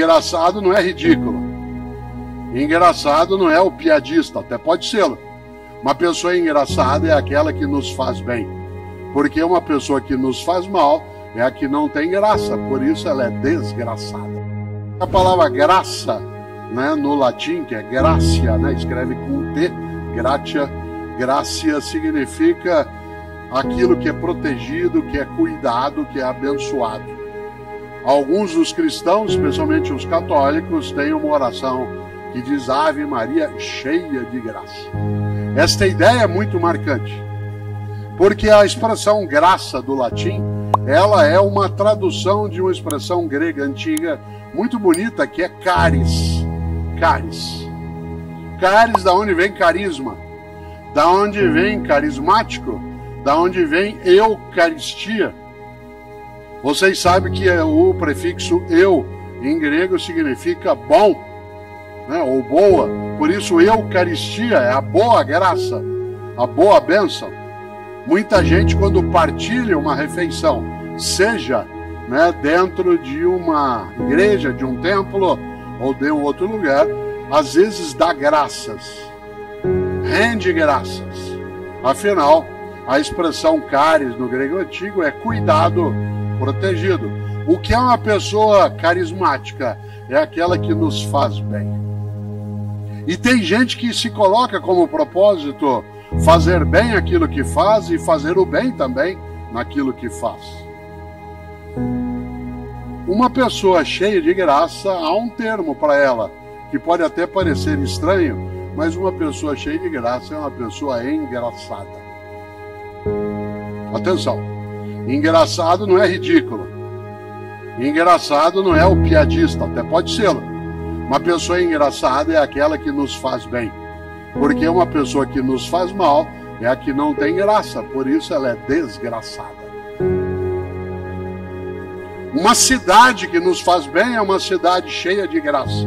Engraçado não é ridículo. Engraçado não é o piadista, até pode ser. Uma pessoa engraçada é aquela que nos faz bem. Porque uma pessoa que nos faz mal é a que não tem graça, por isso ela é desgraçada. A palavra graça, né, no latim, que é gracia, né, escreve com T, gratia, gracia significa aquilo que é protegido, que é cuidado, que é abençoado. Alguns dos cristãos, especialmente os católicos, têm uma oração que diz Ave Maria cheia de graça. Esta ideia é muito marcante, porque a expressão graça do latim, ela é uma tradução de uma expressão grega antiga muito bonita, que é caris. Caris. Caris, da onde vem carisma, da onde vem carismático, da onde vem eucaristia. Vocês sabem que o prefixo eu, em grego, significa bom, né, ou boa. Por isso, eucaristia é a boa graça, a boa bênção. Muita gente, quando partilha uma refeição, seja, né, dentro de uma igreja, de um templo ou de um outro lugar, às vezes dá graças, rende graças. Afinal, a expressão caris no grego antigo é cuidado, protegido. O que é uma pessoa carismática? É aquela que nos faz bem. E tem gente que se coloca como propósito fazer bem aquilo que faz e fazer o bem também naquilo que faz. Uma pessoa cheia de graça, há um termo para ela, que pode até parecer estranho, mas uma pessoa cheia de graça é uma pessoa engraçada. Atenção, engraçado não é ridículo. Engraçado não é o piadista, até pode ser. Uma pessoa engraçada é aquela que nos faz bem. Porque uma pessoa que nos faz mal é a que não tem graça, por isso ela é desgraçada. Uma cidade que nos faz bem é uma cidade cheia de graça.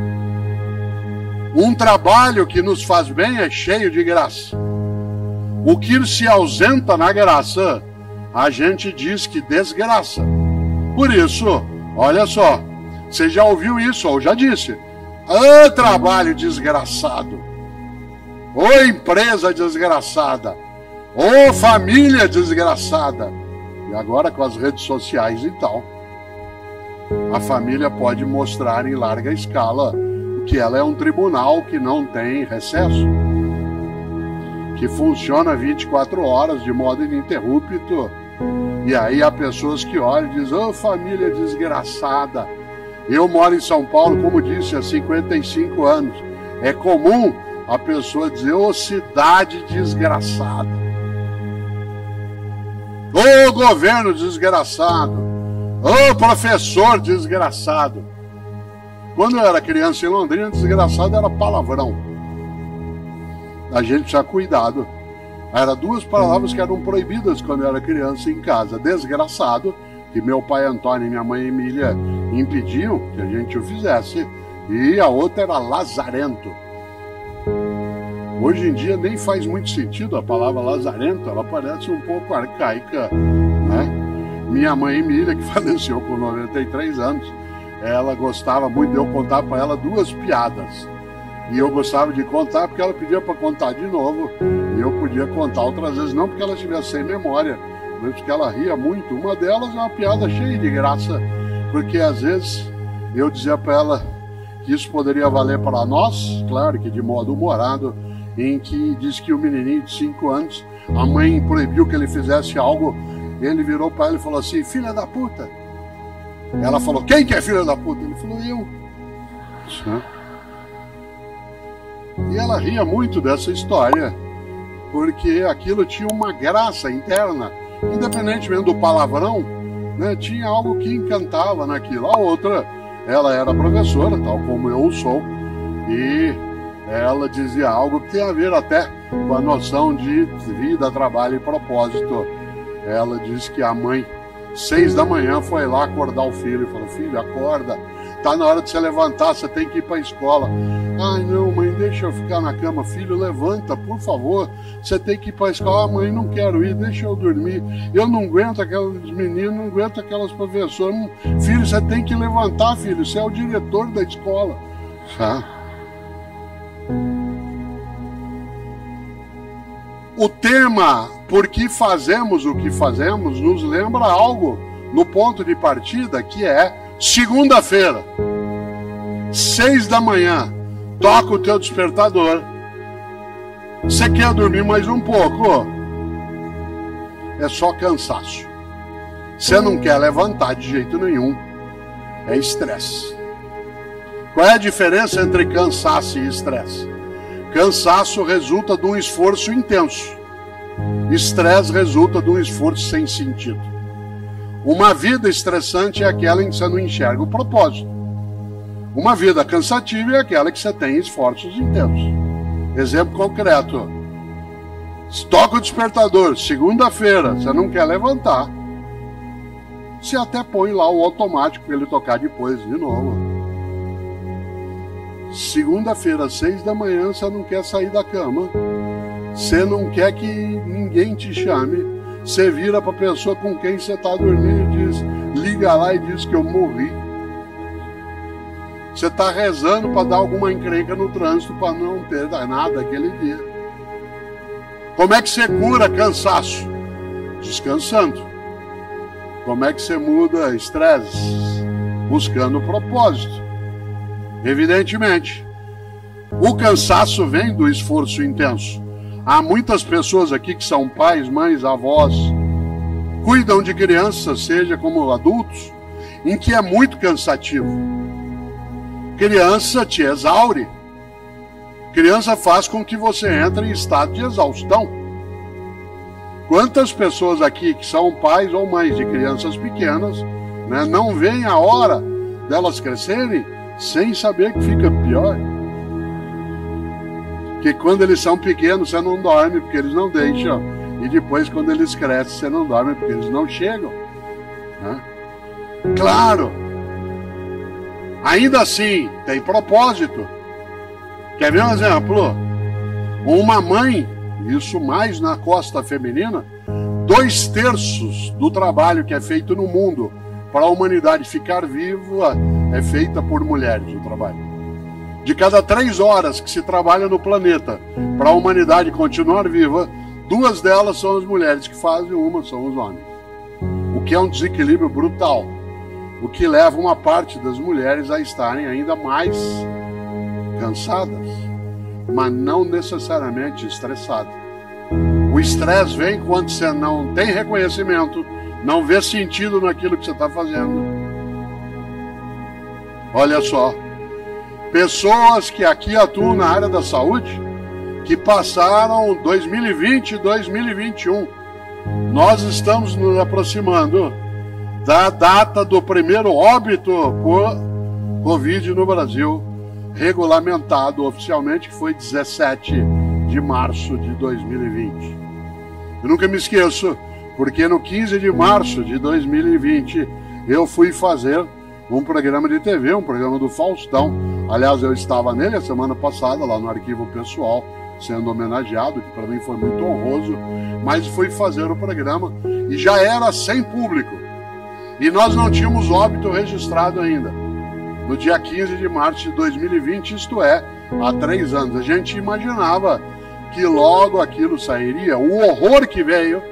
Um trabalho que nos faz bem é cheio de graça. O que se ausenta na graça, a gente diz que desgraça. Por isso, olha só, você já ouviu isso, ou já disse, ô trabalho desgraçado, ô empresa desgraçada, ô família desgraçada. E agora com as redes sociais e tal, a família pode mostrar em larga escala que ela é um tribunal que não tem recesso, que funciona 24 horas de modo ininterrupto. E aí há pessoas que olham e dizem, ô família desgraçada. Eu moro em São Paulo, como disse, há 55 anos. É comum a pessoa dizer, ô cidade desgraçada, ô governo desgraçado, ô professor desgraçado. Quando eu era criança em Londrina, desgraçado era palavrão. A gente precisa cuidado. Eram duas palavras que eram proibidas quando eu era criança em casa. Desgraçado, que meu pai Antônio e minha mãe Emília impediam que a gente o fizesse. E a outra era lazarento. Hoje em dia nem faz muito sentido a palavra lazarento, ela parece um pouco arcaica, né? Minha mãe Emília, que faleceu com 93 anos, ela gostava muito de eu contar para ela duas piadas. E eu gostava de contar porque ela pedia para contar de novo. E eu podia contar outras vezes, não porque ela estivesse sem memória, mas porque ela ria muito. Uma delas é uma piada cheia de graça, porque às vezes eu dizia para ela que isso poderia valer para nós, claro que de modo humorado, em que diz que o menininho de 5 anos, a mãe proibiu que ele fizesse algo, ele virou para ela e falou assim, filha da puta. Ela falou, quem que é filha da puta? Ele falou, eu. E ela ria muito dessa história, porque aquilo tinha uma graça interna, independentemente do palavrão, né, tinha algo que encantava naquilo. A outra, ela era professora, tal como eu sou, e ela dizia algo que tem a ver até com a noção de vida, trabalho e propósito. Ela disse que a mãe, 6 da manhã, foi lá acordar o filho e falou, filho, acorda, tá na hora de você levantar, você tem que ir para a escola. Ai não, mãe, deixa eu ficar na cama. Filho, levanta, por favor. Você tem que ir para a escola. Mãe, não quero ir, deixa eu dormir. Eu não aguento aqueles meninos, não aguento aquelas professoras. Filho, você tem que levantar, filho. Você é o diretor da escola. Tá? O tema por que fazemos o que fazemos nos lembra algo no ponto de partida, que é segunda-feira, 6 da manhã, toca o teu despertador. Você quer dormir mais um pouco? É só cansaço. Você não quer levantar de jeito nenhum. É estresse. Qual é a diferença entre cansaço e estresse? Cansaço resulta de um esforço intenso. Estresse resulta de um esforço sem sentido. Uma vida estressante é aquela em que você não enxerga o propósito. Uma vida cansativa é aquela que você tem esforços intensos. Exemplo concreto. Toca o despertador, segunda-feira, você não quer levantar. Você até põe lá o automático para ele tocar depois de novo. Segunda-feira, 6 da manhã, você não quer sair da cama. Você não quer que ninguém te chame. Você vira para a pessoa com quem você está dormindo e diz, liga lá e diz que eu morri. Você está rezando para dar alguma encrenca no trânsito para não ter nada aquele dia. Como é que você cura cansaço? Descansando. Como é que você muda estresse? Buscando propósito. Evidentemente, o cansaço vem do esforço intenso. Há muitas pessoas aqui que são pais, mães, avós, cuidam de crianças, seja como adultos, em que é muito cansativo. Criança te exaure. Criança faz com que você entre em estado de exaustão. Quantas pessoas aqui que são pais ou mães de crianças pequenas, né, não veem a hora delas crescerem sem saber que fica pior? Que quando eles são pequenos você não dorme porque eles não deixam, e depois quando eles crescem você não dorme porque eles não chegam, né? Claro, ainda assim tem propósito. Quer ver um exemplo? Uma mãe, isso mais na costa feminina, 2/3 do trabalho que é feito no mundo para a humanidade ficar viva é feita por mulheres, o trabalho. De cada 3 horas que se trabalha no planeta para a humanidade continuar viva, 2 delas são as mulheres que fazem, uma são os homens. O que é um desequilíbrio brutal. O que leva uma parte das mulheres a estarem ainda mais cansadas, mas não necessariamente estressadas. O estresse vem quando você não tem reconhecimento, não vê sentido naquilo que você está fazendo. Olha só. Pessoas que aqui atuam na área da saúde, que passaram 2020 e 2021. Nós estamos nos aproximando da data do primeiro óbito por Covid no Brasil, regulamentado oficialmente, que foi 17 de março de 2020. Eu nunca me esqueço, porque no 15 de março de 2020 eu fui fazer um programa de TV, um programa do Faustão. Aliás, eu estava nele a semana passada, lá no Arquivo Pessoal, sendo homenageado, que para mim foi muito honroso, mas fui fazer o programa e já era sem público. E nós não tínhamos óbito registrado ainda. No dia 15 de março de 2020, isto é, há 3 anos. A gente imaginava que logo aquilo sairia, o horror que veio,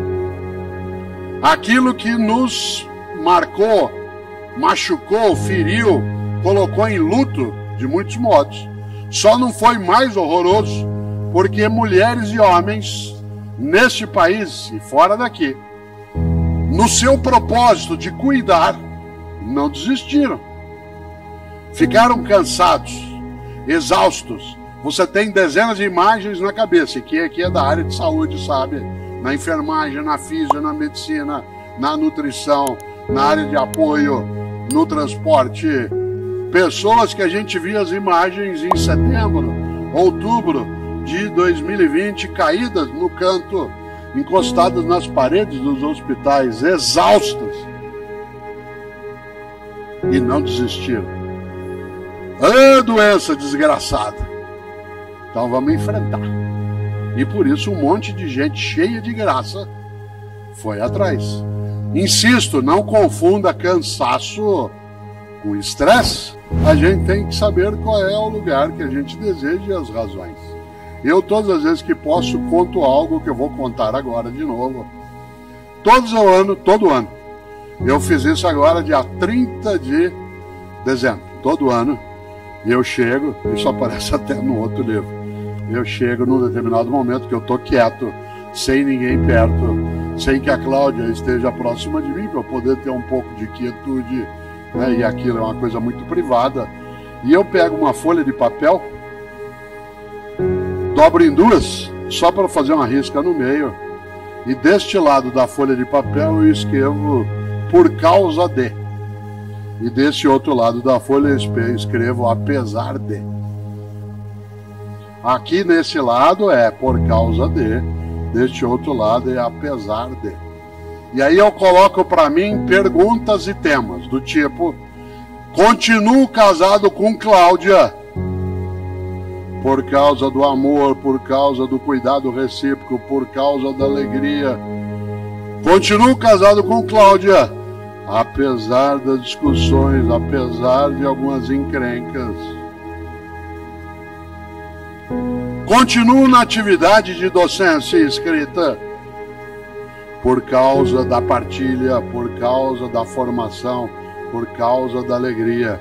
aquilo que nos marcou, machucou, feriu, colocou em luto de muitos modos. Só não foi mais horroroso porque mulheres e homens neste país e fora daqui, no seu propósito de cuidar, não desistiram. Ficaram cansados, exaustos. Você tem dezenas de imagens na cabeça, e quem aqui é da área de saúde sabe, na enfermagem, na física, na medicina, na nutrição, na área de apoio, no transporte. Pessoas que a gente via as imagens em setembro, outubro de 2020, caídas no canto, encostadas nas paredes dos hospitais, exaustas. E não desistiram. Ah, doença desgraçada. Então vamos enfrentar. E por isso um monte de gente cheia de graça foi atrás. Insisto, não confunda cansaço com estresse. A gente tem que saber qual é o lugar que a gente deseja e as razões. Eu, todas as vezes que posso, conto algo que eu vou contar agora de novo. Todo ano. Eu fiz isso agora dia 30 de dezembro. Todo ano eu chego, isso aparece até no outro livro, eu chego num determinado momento que eu estou quieto, sem ninguém perto, sem que a Cláudia esteja próxima de mim, para eu poder ter um pouco de quietude, né? E aquilo é uma coisa muito privada. E eu pego uma folha de papel, dobro em duas, só para fazer uma risca no meio, e deste lado da folha de papel eu escrevo por causa de. E desse outro lado da folha eu escrevo apesar de. Aqui nesse lado é por causa de, deste outro lado é apesar de. E aí eu coloco para mim perguntas e temas, do tipo: continuo casado com Cláudia por causa do amor, por causa do cuidado recíproco, por causa da alegria. Continuo casado com Cláudia, apesar das discussões, apesar de algumas encrencas. Continuo na atividade de docência e escrita por causa da partilha, por causa da formação, por causa da alegria.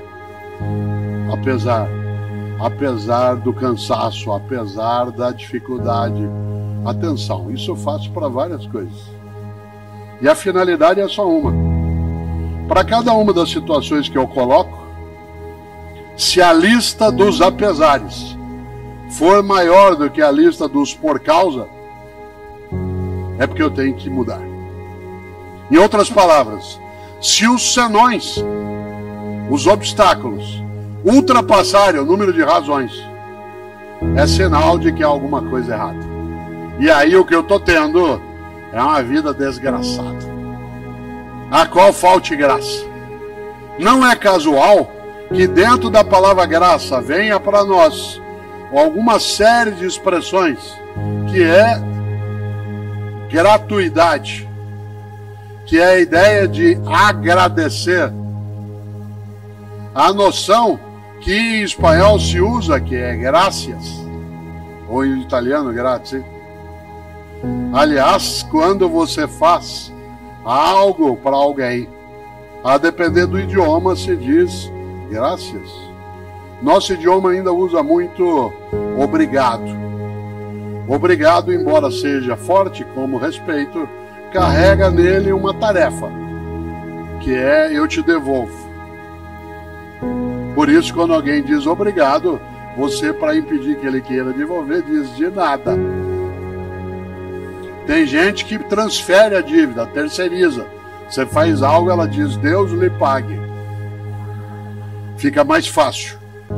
Apesar do cansaço, apesar da dificuldade. Atenção, isso eu faço para várias coisas. E a finalidade é só uma. Para cada uma das situações que eu coloco, se a lista dos apesares for maior do que a lista dos por causa, é porque eu tenho que mudar. Em outras palavras, se os senões, os obstáculos, ultrapassarem o número de razões, é sinal de que há alguma coisa errada. E aí o que eu estou tendo é uma vida desgraçada, a qual falte graça. Não é casual que dentro da palavra graça venha para nós alguma série de expressões que é gratuidade, que é a ideia de agradecer. A noção que em espanhol se usa, que é gracias, ou em italiano grazie. Aliás, quando você faz algo para alguém, a depender do idioma se diz gracias. Nosso idioma ainda usa muito obrigado. Obrigado, embora seja forte como respeito, carrega nele uma tarefa, que é eu te devolvo. Por isso, quando alguém diz obrigado, você, para impedir que ele queira devolver, diz de nada. Tem gente que transfere a dívida, terceiriza. Você faz algo, ela diz, Deus lhe pague. Fica mais fácil.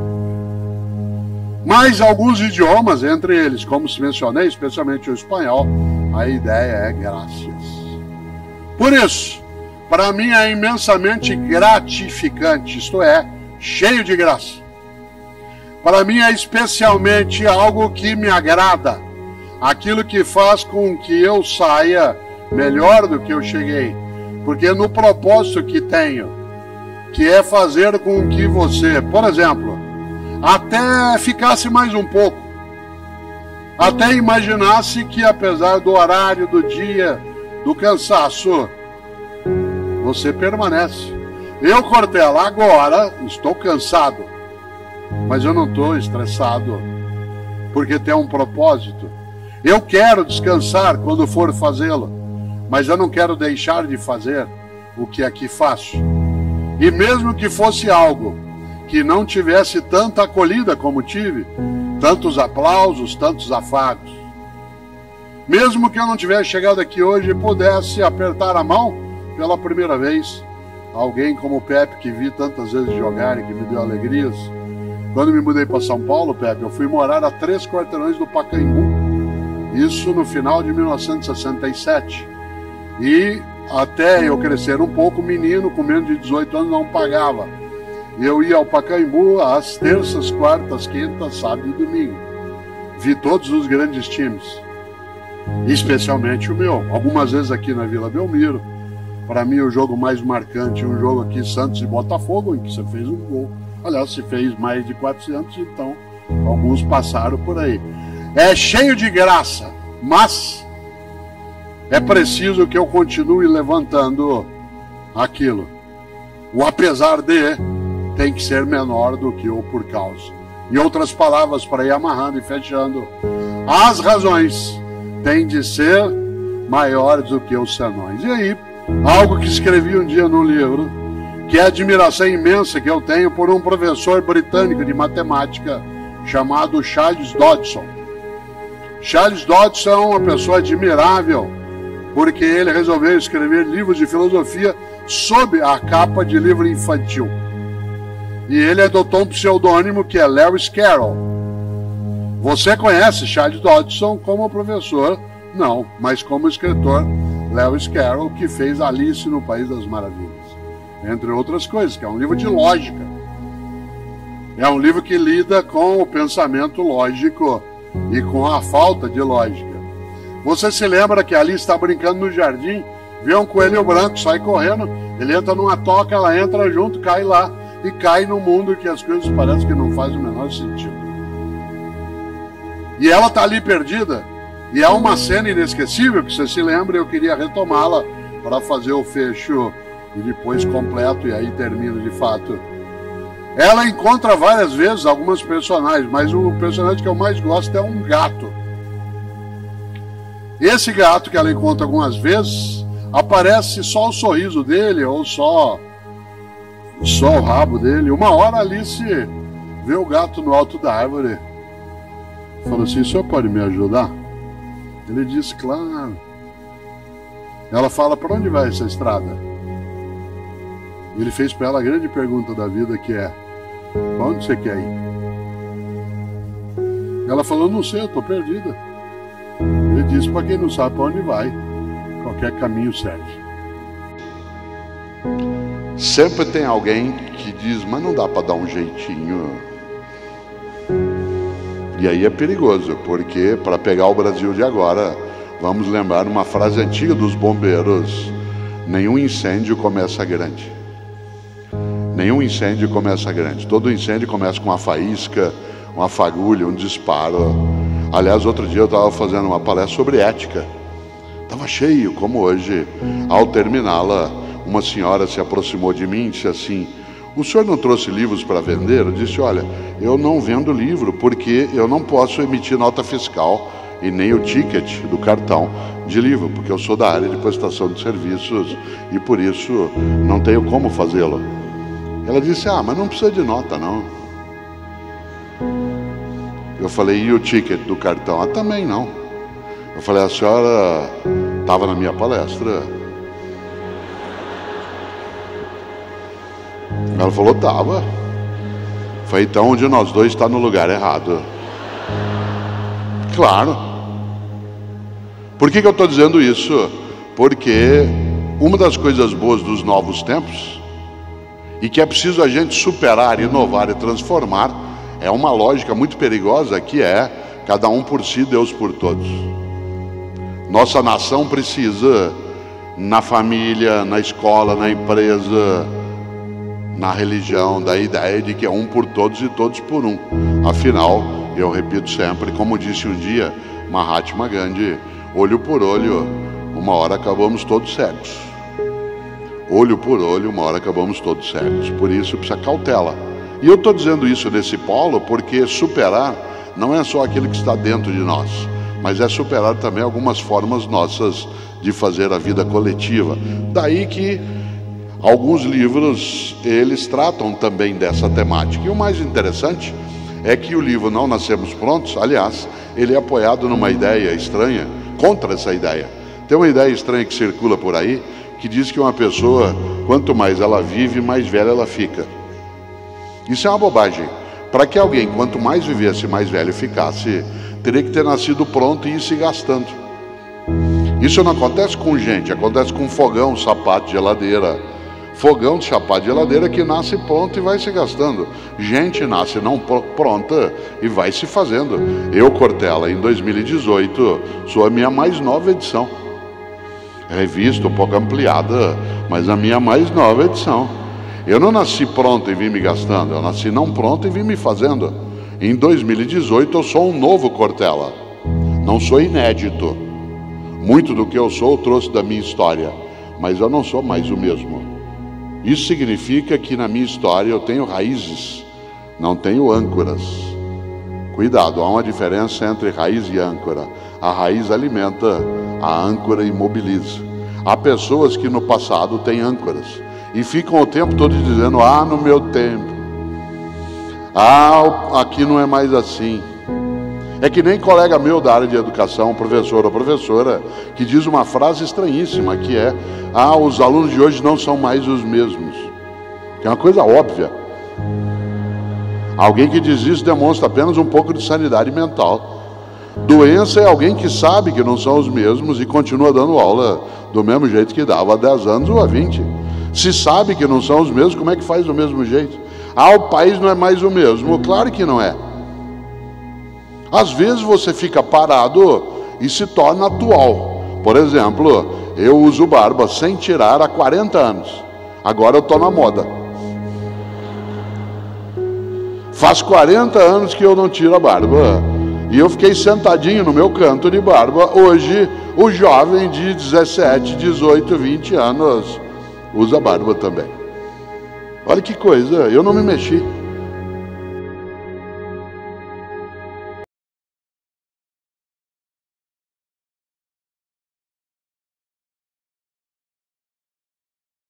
Mas alguns idiomas, entre eles, como se mencionei, especialmente o espanhol, a ideia é graças. Por isso, para mim é imensamente gratificante, isto é, cheio de graça. Para mim é especialmente algo que me agrada, aquilo que faz com que eu saia melhor do que eu cheguei, porque no propósito que tenho, que é fazer com que você, por exemplo, até ficasse mais um pouco, até imaginasse que apesar do horário, do dia, do cansaço, você permanece. Eu, Cortella, agora estou cansado, mas eu não estou estressado, porque tem um propósito. Eu quero descansar quando for fazê-lo, mas eu não quero deixar de fazer o que aqui faço. E mesmo que fosse algo que não tivesse tanta acolhida como tive, tantos aplausos, tantos afagos, mesmo que eu não tivesse chegado aqui hoje e pudesse apertar a mão pela primeira vez, alguém como o Pepe, que vi tantas vezes jogar e que me deu alegrias. Quando me mudei para São Paulo, Pepe, eu fui morar a 3 quarteirões do Pacaembu, isso no final de 1967, e até eu crescer um pouco, menino com menos de 18 anos não pagava. Eu ia ao Pacaembu às terças, quartas, quintas, sábado e domingo. vi todos os grandes times, especialmente o meu. Algumas vezes aqui na Vila Belmiro. Para mim, o jogo mais marcante, um jogo aqui, Santos e Botafogo, em que você fez um gol. Aliás, se fez mais de 400, então alguns passaram por aí. É cheio de graça, mas é preciso que eu continue levantando aquilo. O apesar de tem que ser menor do que o por causa. Em outras palavras, para ir amarrando e fechando, as razões têm de ser maiores do que os senões. E aí, algo que escrevi um dia no livro, que é a admiração imensa que eu tenho por um professor britânico de matemática chamado Charles Dodson. Charles Dodson é uma pessoa admirável, porque ele resolveu escrever livros de filosofia sob a capa de livro infantil. E ele adotou um pseudônimo que é Lewis Carroll. Você conhece Charles Dodson como professor? Não, mas como escritor, Lewis Carroll, que fez Alice no País das Maravilhas, entre outras coisas, que é um livro de lógica. É um livro que lida com o pensamento lógico e com a falta de lógica. Você se lembra que Alice está brincando no jardim, vê um coelho branco, sai correndo, ele entra numa toca, ela entra junto, cai lá, e cai no mundo que as coisas parecem que não fazem o menor sentido. E ela está ali perdida, e é uma cena inesquecível, que você se lembra, eu queria retomá-la para fazer o fecho e depois completo, e aí termino de fato. Ela encontra várias vezes algumas personagens, mas o personagem que eu mais gosto é um gato. Esse gato que ela encontra algumas vezes, aparece só o sorriso dele, ou só o rabo dele. Uma hora Alice vê o gato no alto da árvore, falou assim: o senhor pode me ajudar? Ele diz: claro. Ela fala: para onde vai essa estrada? Ele fez para ela a grande pergunta da vida, que é: para onde você quer ir? Ela falou: não sei, eu estou perdida. Ele disse: para quem não sabe para onde vai, qualquer caminho serve. Sempre tem alguém que diz: mas não dá para dar um jeitinho. E aí é perigoso, porque para pegar o Brasil de agora, vamos lembrar uma frase antiga dos bombeiros: nenhum incêndio começa grande. Nenhum incêndio começa grande. Todo incêndio começa com uma faísca, uma fagulha, um disparo. Aliás, outro dia eu estava fazendo uma palestra sobre ética. Estava cheio, como hoje. Ao terminá-la, uma senhora se aproximou de mim e disse assim: o senhor não trouxe livros para vender? Eu disse: olha, eu não vendo livro, porque eu não posso emitir nota fiscal e nem o ticket do cartão de livro, porque eu sou da área de prestação de serviços e por isso não tenho como fazê-lo. Ela disse: ah, mas não precisa de nota, não. Eu falei: e o ticket do cartão? Ah, também não. Eu falei: a senhora estava na minha palestra? Ela falou: estava. Eu falei: então um de nós dois está no lugar errado. Claro. Por que eu estou dizendo isso? Porque uma das coisas boas dos novos tempos, e que é preciso a gente superar, inovar e transformar, é uma lógica muito perigosa, que é cada um por si, Deus por todos. Nossa nação precisa, na família, na escola, na empresa, na religião, da ideia de que é um por todos e todos por um. Afinal, eu repito sempre, como disse um dia Mahatma Gandhi: olho por olho, uma hora acabamos todos cegos. Olho por olho, uma hora acabamos todos cegos. Por isso precisa cautela. E eu estou dizendo isso nesse polo porque superar não é só aquilo que está dentro de nós, mas é superar também algumas formas nossas de fazer a vida coletiva. Daí que alguns livros, eles tratam também dessa temática. E o mais interessante é que o livro Não Nascemos Prontos, aliás, ele é apoiado numa ideia estranha, contra essa ideia. Tem uma ideia estranha que circula por aí, que diz que uma pessoa, quanto mais ela vive, mais velha ela fica. Isso é uma bobagem. Para que alguém, quanto mais vivesse, mais velho ficasse, teria que ter nascido pronto e ir se gastando. Isso não acontece com gente, acontece com fogão, sapato, geladeira, fogão de chapar de geladeira que nasce pronto e vai se gastando. Gente nasce não pronta e vai se fazendo. Eu, Cortella, em 2018, sou a minha mais nova edição. Revista um pouco ampliada, mas a minha mais nova edição. Eu não nasci pronto e vim me gastando, eu nasci não pronto e vim me fazendo. Em 2018 eu sou um novo Cortella. Não sou inédito. Muito do que eu sou eu trouxe da minha história, mas eu não sou mais o mesmo. Isso significa que na minha história eu tenho raízes, não tenho âncoras. Cuidado, há uma diferença entre raiz e âncora. A raiz alimenta, a âncora imobiliza. Há pessoas que no passado têm âncoras e ficam o tempo todo dizendo: ah, no meu tempo, ah, aqui não é mais assim. É que nem colega meu da área de educação, professor ou professora, que diz uma frase estranhíssima, que é: ah, os alunos de hoje não são mais os mesmos. Que é uma coisa óbvia. Alguém que diz isso demonstra apenas um pouco de sanidade mental. Doença é alguém que sabe que não são os mesmos e continua dando aula do mesmo jeito que dava há 10 anos ou há 20. Se sabe que não são os mesmos, como é que faz do mesmo jeito? Ah, o país não é mais o mesmo. Claro que não é. Às vezes você fica parado e se torna atual. Por exemplo, eu uso barba sem tirar há 40 anos. Agora eu estou na moda. Faz 40 anos que eu não tiro a barba. E eu fiquei sentadinho no meu canto de barba. Hoje, o jovem de 17, 18, 20 anos usa barba também. Olha que coisa, eu não me mexi.